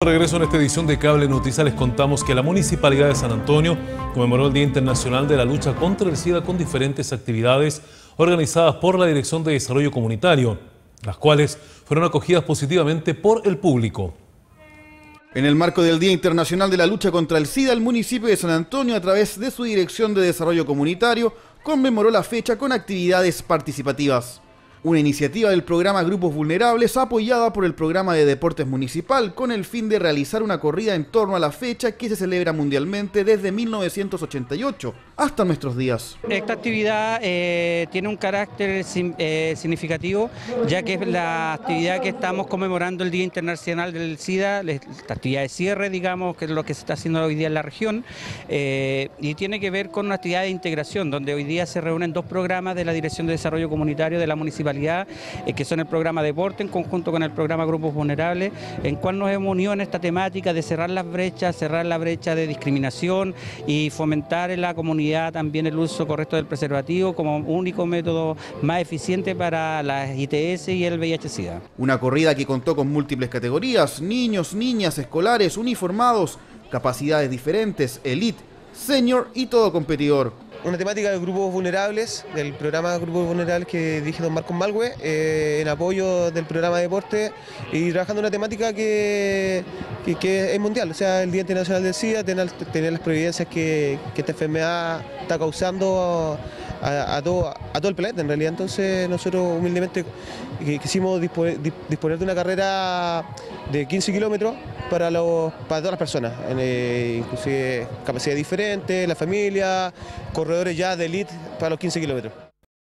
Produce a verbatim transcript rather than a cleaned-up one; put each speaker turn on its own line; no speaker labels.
regreso en esta edición de Cable Noticias. Les contamos que la Municipalidad de San Antonio conmemoró el Día Internacional de la Lucha contra el SIDA con diferentes actividades organizadas por la Dirección de Desarrollo Comunitario, las cuales fueron acogidas positivamente por el público.
En el marco del Día Internacional de la Lucha contra el SIDA, el municipio de San Antonio, a través de su Dirección de Desarrollo Comunitario, conmemoró la fecha con actividades participativas. Una iniciativa del programa Grupos Vulnerables apoyada por el programa de Deportes Municipal con el fin de realizar una corrida en torno a la fecha que se celebra mundialmente desde mil novecientos ochenta y ocho hasta nuestros días.
Esta actividad eh, tiene un carácter eh, significativo, ya que es la actividad que estamos conmemorando el Día Internacional del SIDA, la actividad de cierre, digamos, que es lo que se está haciendo hoy día en la región, eh, y tiene que ver con una actividad de integración, donde hoy día se reúnen dos programas de la Dirección de Desarrollo Comunitario de la Municipalidad, Eh, que son el programa Deporte en conjunto con el programa Grupos Vulnerables, en cual nos hemos unido en esta temática de cerrar las brechas, cerrar la brecha de discriminación y fomentar en la comunidad también el uso correcto del preservativo como único método más eficiente para las I T S y el V I H SIDA.
Una corrida que contó con múltiples categorías: niños, niñas, escolares, uniformados, capacidades diferentes, elite, senior y todo competidor.
Una temática de grupos vulnerables, del programa Grupos Vulnerables que dirige don Marcos Malgue, eh, en apoyo del programa de deporte y trabajando una temática que, que, que es mundial, o sea, el Día Internacional del SIDA, tener, tener las providencias que, que esta enfermedad está causando a, a, todo, a todo el planeta en realidad. Entonces nosotros humildemente quisimos disponer, disponer de una carrera de quince kilómetros para, los, para todas las personas, eh, inclusive capacidades diferentes, la familia, corredores ya de elite para los quince kilómetros.